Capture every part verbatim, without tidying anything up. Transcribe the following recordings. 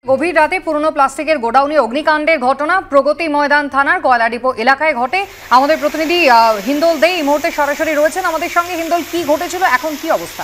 গভীর রাতে পুরনো প্লাস্টিকের গোডাউনে অগ্নিকাণ্ডের ঘটনা প্রগতি ময়দান থানার কয়লা ডিপো এলাকায় ঘটে। আমাদের প্রতিনিধি হিন্দল দে এই মুহূর্তে সরাসরি রয়েছেন আমাদের সঙ্গে। হিন্দল, কি ঘটেছিল, এখন কি অবস্থা?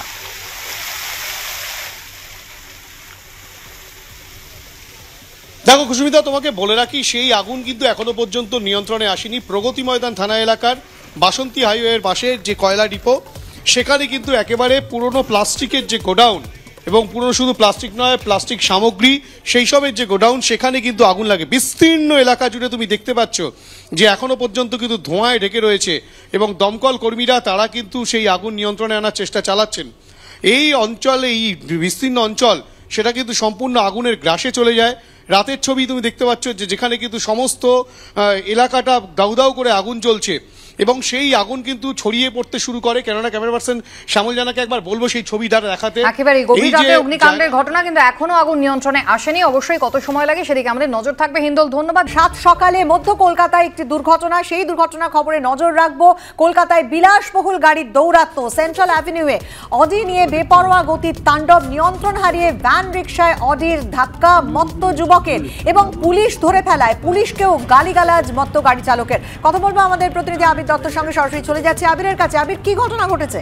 দেখো কুসুমিতা, তোমাকে বলে রাখি, সেই আগুন কিন্তু এখনো পর্যন্ত নিয়ন্ত্রণে আসেনি। প্রগতি ময়দান থানা এলাকার বাসন্তী হাইওয়ের পাশে যে কয়লা ডিপো, সেখানে কিন্তু একেবারে পুরনো প্লাস্টিকের যে গোডাউন এবং পুরনো শুধু প্লাস্টিক নয়, প্লাস্টিক সামগ্রী সেই সবের যে গোডাউন, সেখানে কিন্তু আগুন লাগে। বিস্তীর্ণ এলাকা জুড়ে তুমি দেখতে পাচ্ছ যে এখনো পর্যন্ত কিন্তু ধোঁয়ায় ঢেকে রয়েছে এবং দমকল কর্মীরা তারা কিন্তু সেই আগুন নিয়ন্ত্রণে আনার চেষ্টা চালাচ্ছেন। এই অঞ্চলে, এই বিস্তীর্ণ অঞ্চল, সেটা কিন্তু সম্পূর্ণ আগুনের গ্রাসে চলে যায়। রাতের ছবি তুমি দেখতে পাচ্ছ যে যেখানে কিন্তু সমস্ত এলাকাটা দাউ দাউ করে আগুন জ্বলছে এবং সেই আগুন কিন্তু ছড়িয়ে পড়তে শুরু করে। কেননা ক্যামেরা পার্সন শ্যামল জানাকে একবার বলবো সেই ছবিটা দেখাতে। একেবারে গভীর রাতে অগ্নিকাণ্ডের ঘটনা, কিন্তু এখনো আগুন নিয়ন্ত্রণে আসেনি। অবশ্যই কত সময় লাগে সেদিকে আমাদের নজর থাকবে। হিন্দল, ধন্যবাদ। সাত সকালে মধ্য কলকাতায় একটি দুর্ঘটনা, সেই দুর্ঘটনার খবরে নজর রাখবো। কলকাতায় বিলাসবহুল গাড়ির দৌরাত্ম্য, সেন্ট্রাল অ্যাভিনিউয়ে অডি নিয়ে বেপরোয়া গতির তাণ্ডব, নিয়ন্ত্রণ হারিয়ে ভ্যান রিকশায় অডির ধাক্কা মত্ত যুবকের এবং পুলিশ ধরে ফেলায় পুলিশকেও গালিগালাজ মত্ত গাড়ি চালকের। কথা বলবো আমাদের প্রতিনিধি আবির দত্তর সঙ্গে, সরাসরি চলে যাচ্ছে আবিরের কাছে। আবির, কি ঘটনা ঘটেছে?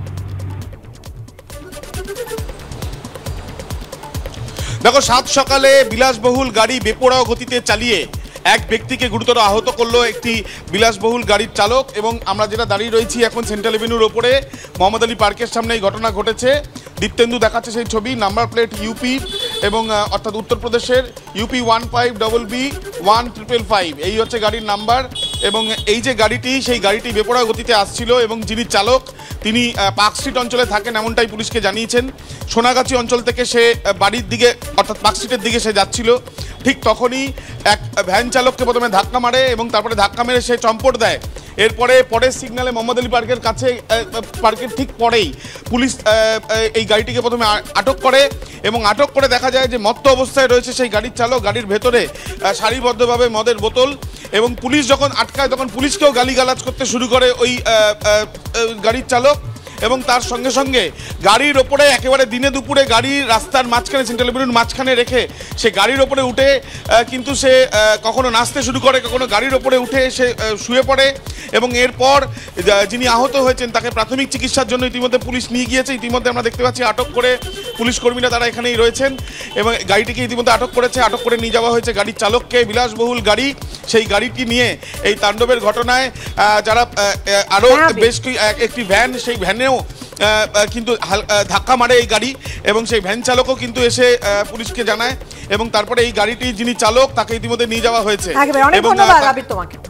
দেখো, সাত সকালে বিলাসবহুল গাড়ি বেপরোয়া গতিতে চালিয়ে এক ব্যক্তিকে গুরুতর আহত করলো একটি বিলাসবহুল গাড়ির চালক। এবং আমরা যেটা দাঁড়িয়ে রয়েছি এখন সেন্ট্রাল এভিনিউর ওপরে মোহাম্মদ আলী পার্কের সামনে এই ঘটনা ঘটেছে। দীপ্তেন্দু দেখাচ্ছে সেই ছবি, নাম্বার প্লেট ইউপি এবং অর্থাৎ উত্তরপ্রদেশের UP one five double B one triple five, এই হচ্ছে গাড়ির নাম্বার। এবং এই যে গাড়িটি, সেই গাড়িটি বেপরোয়া গতিতে আসছিল এবং যিনি চালক তিনি পার্ক স্ট্রিট অঞ্চলে থাকেন এমনটাই পুলিশকে জানিয়েছেন। সোনাগাছি অঞ্চল থেকে সে বাড়ির দিকে অর্থাৎ পার্ক স্ট্রিটের দিকে সে যাচ্ছিল। ঠিক তখনই এক ভ্যান চালককে প্রথমে ধাক্কা মারে এবং তারপরে ধাক্কা মেরে সে চম্পট দেয়। এরপরে পরের সিগন্যালে মোহাম্মদ আলী পার্কের কাছে, পার্কের ঠিক পরেই পুলিশ এই গাড়িটিকে প্রথমে আটক করে এবং আটক করে দেখা যায় যে মত্ত অবস্থায় রয়েছে সেই গাড়ির চালক। গাড়ির ভেতরে সারিবদ্ধভাবে মদের বোতল এবং পুলিশ যখন আটকায় তখন পুলিশকেও গালিগালাজ করতে শুরু করে ওই গাড়ির চালক। এবং তার সঙ্গে সঙ্গে গাড়ির ওপরে একেবারে দিনে দুপুরে গাড়ি রাস্তার মাঝখানে, সেন্ট্রাল এভিনিউর মাঝখানে রেখে সে গাড়ির ওপরে উঠে কিন্তু সে কখনো নাচতে শুরু করে, কখনো গাড়ির ওপরে উঠে সে শুয়ে পড়ে। এবং এরপর যিনি আহত হয়েছেন তাকে প্রাথমিক চিকিৎসার জন্য ইতিমধ্যে পুলিশ নিয়ে গিয়েছে। ইতিমধ্যে আমরা দেখতে পাচ্ছি আটক করে পুলিশ কর্মীরা তারা এখানেই রয়েছেন এবং গাড়িটিকে ইতিমধ্যে আটক করেছে। আটক করে নিয়ে যাওয়া হয়েছে গাড়ির চালককে। বিলাসবহুল গাড়ি, সেই গাড়িটি নিয়ে এই তাণ্ডবের ঘটনায় যারা আরও বেশ একটি ভ্যান, সেই ভ্যানেও কিন্তু ধাক্কা মারে এই গাড়ি এবং সেই ভ্যান চালকও কিন্তু এসে পুলিশকে জানায় এবং তারপরে এই গাড়িটি যিনি চালক তাকে ইতিমধ্যে নিয়ে যাওয়া হয়েছে। অনেক ধন্যবাদ আবির তোমাকে।